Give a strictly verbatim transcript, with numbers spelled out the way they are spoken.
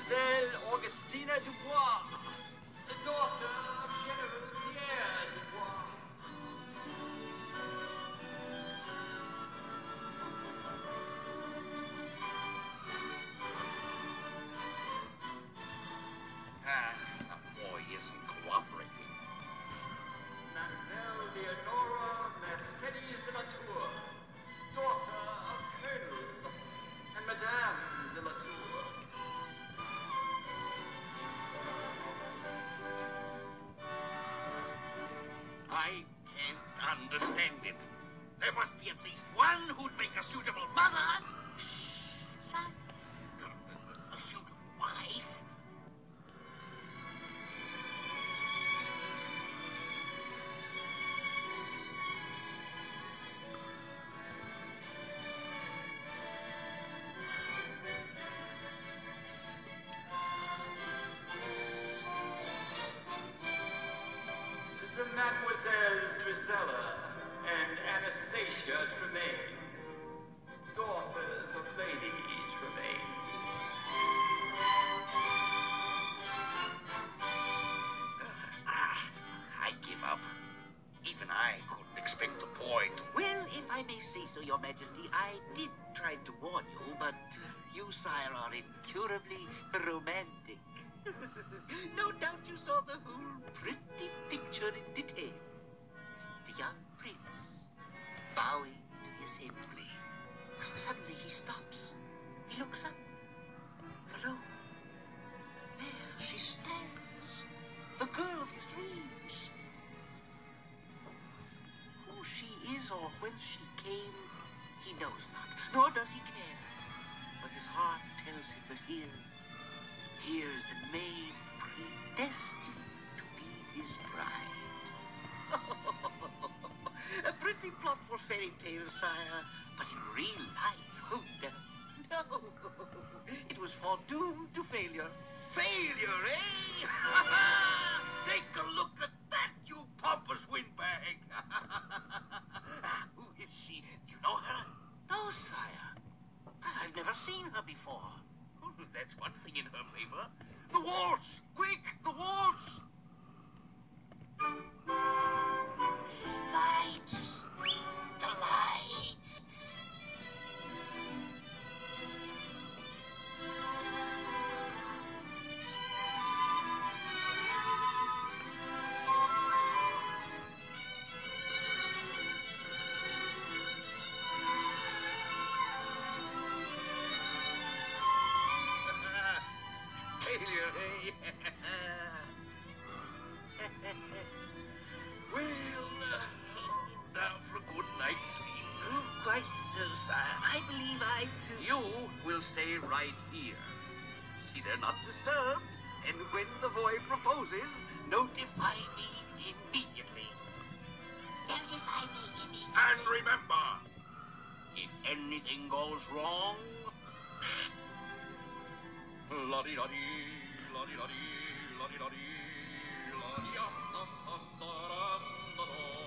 Mademoiselle Augustina Dubois, the daughter of General Pierre Dubois. Ah, the boy isn't cooperating. Mademoiselle Leonora Mercedes de la Tour, daughter of Colonel and Madame de la Tour. I can't understand it. There must be at least one who'd make a suitable mother. Son. A suitable wife. The Mademoiselles Drizella and Anastasia Tremaine, daughters of Lady Tremaine. Ah, I give up. Even I couldn't expect a boy to... Well, if I may say so, Your Majesty, I did try to warn you, but you, sire, are incurably romantic. No doubt you saw the whole pretty picture in detail. The young prince bowing to the assembly. Suddenly he stops. He looks up. For lo, there she stands. The girl of his dreams. Who she is or whence she came, he knows not, nor does he care. But his heart tells him that here, here is the maid predestined to be his bride. A pretty plot for fairy tales, sire, but in real life, oh no, no. It was foredoomed to failure. Failure, eh? Take a look at that, you pompous windbag. Who is she? Do you know her? No, sire. I've never seen her before. That's one thing in her favor. The waltz! Quick, the waltz! Lights! The lights! Failure, eh? Well, uh, now for a good night's sleep. Oh, quite so, sire. I believe I too. You will stay right here. See, they're not disturbed. And when the boy proposes, notify me immediately. Notify me immediately. And remember, if anything goes wrong, la-di-da-di, la-di-da-di, la-di-da-di, la-di-da-dum-dum-dum-dum-dum.